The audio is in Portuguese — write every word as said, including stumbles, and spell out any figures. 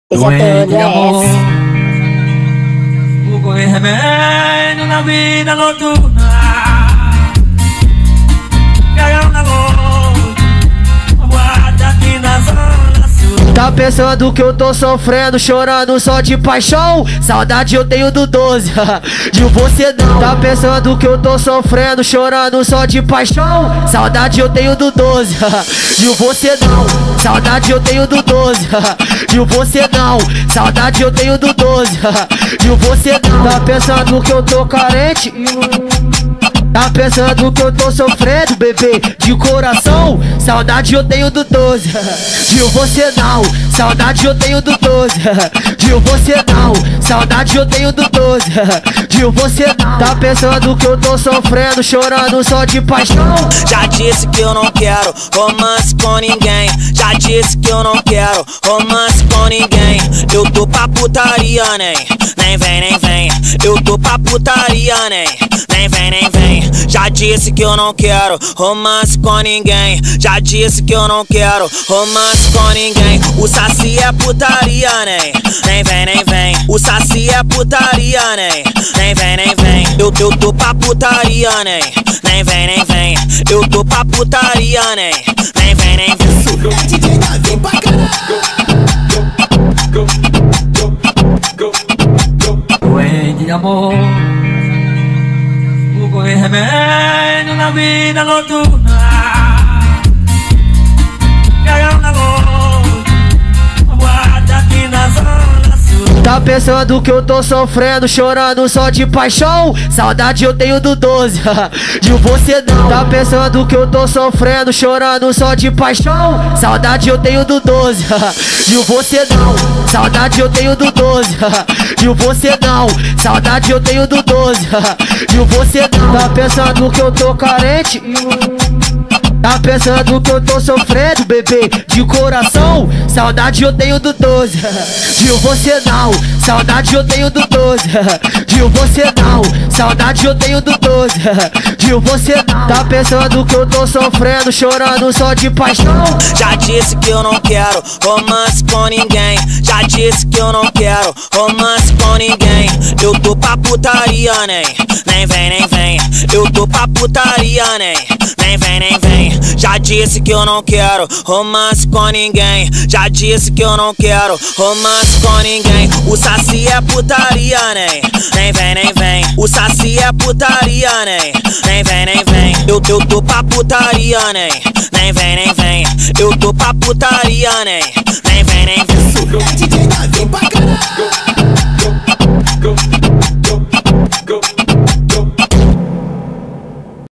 Esse é todo amor, essa. vou correr remédio na vida noturna. Quero na noite, guarda aqui na zona sul. Tá pensando que eu tô sofrendo, chorando só de paixão? Saudade eu tenho do doze, de você não. Tá pensando que eu tô sofrendo, chorando só de paixão? Saudade eu tenho do doze, de você não. Saudade eu tenho do doze, de você não. Saudade eu tenho do doze, de você não. Tá pensando que eu tô carente? Tá pensando que eu tô sofrendo, bebê, de coração? Saudade eu tenho do doze, de você não. Saudade eu tenho do doze, de você não. Saudade eu tenho do doze, de você não. Tá pensando que eu tô sofrendo, chorando só de paixão? Já disse que eu não quero romance com ninguém. Já disse que eu não quero romance com ninguém. Eu tô pra putaria, nem Nem vem, nem vem. Eu tô pra putaria, nem Nem vem, nem vem. Já disse que eu não quero romance com ninguém. Já disse que eu não quero romance com ninguém. O saci é putaria, nem Nem vem, nem vem. O saci é putaria, nem Nem vem, nem vem. Eu, eu tô pra putaria, nem Nem vem, nem vem. Eu tô pra putaria, nem Nem vem, nem vem. D J Davi pra caralho. Doente de amor, vou correr remédio na vida noturna. Quero na noite, guarda aqui na zona sul. Tá pensando que eu tô sofrendo, chorando só de paixão? Saudade eu tenho do doze, de você não. Tá pensando que eu tô sofrendo, chorando só de paixão? Saudade eu tenho do doze, de você não. Saudade eu tenho do doze, de você não. Saudade eu tenho do doze, de você não. Tá pensando que eu tô carente? Tá pensando que eu tô sofrendo, bebê, de coração? Saudade eu tenho do doze, de você não. Saudade eu tenho do doze, de você não. Saudade eu tenho do doze, de você não. Tá pensando que eu tô sofrendo, chorando só de paixão? Já disse que eu não quero romance com ninguém. Já disse que eu não quero romance com ninguém. Eu tô pra putaria, nem Nem vem, nem vem. Eu tô pra putaria, nem Nem vem, nem vem. Já disse que eu não quero romance com ninguém. Já disse que eu não quero romance com ninguém. O saci é putaria, nem Nem vem, nem vem. O saci é putaria, nem Nem vem, nem vem. Eu, eu tô pra putaria, nem Nem vem, nem vem. Eu tô pra putaria, nem Nem vem, nem vem. D J